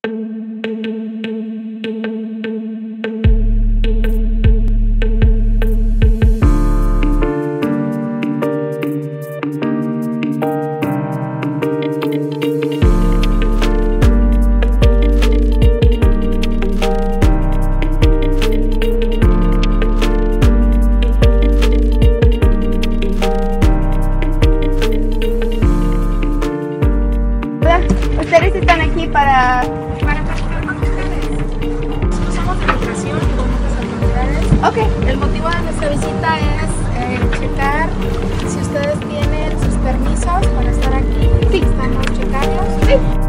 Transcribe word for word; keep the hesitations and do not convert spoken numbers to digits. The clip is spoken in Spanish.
Ustedes están aquí para... Para platicar con ustedes. Nosotros somos de migración y comunes autoridades. Ok. El motivo de nuestra visita es eh, checar si ustedes tienen sus permisos para estar aquí. Sí. Estamos checando. Sí.